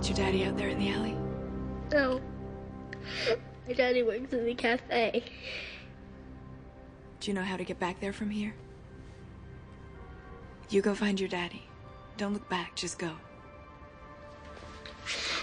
your daddy out there in the alley? No. My daddy works in the cafe. Do you know how to get back there from here? You go find your daddy. Don't look back, just go.